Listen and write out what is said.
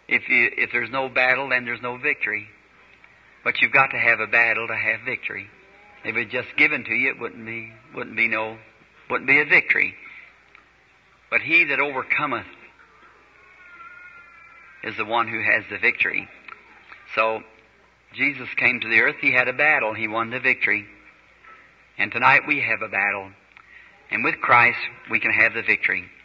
If there's no battle, then there's no victory. But you've got to have a battle to have victory. If it was just given to you, it wouldn't be a victory. But he that overcometh is the one who has the victory. So Jesus came to the earth. He had a battle. He won the victory. And tonight we have a battle. And with Christ, we can have the victory.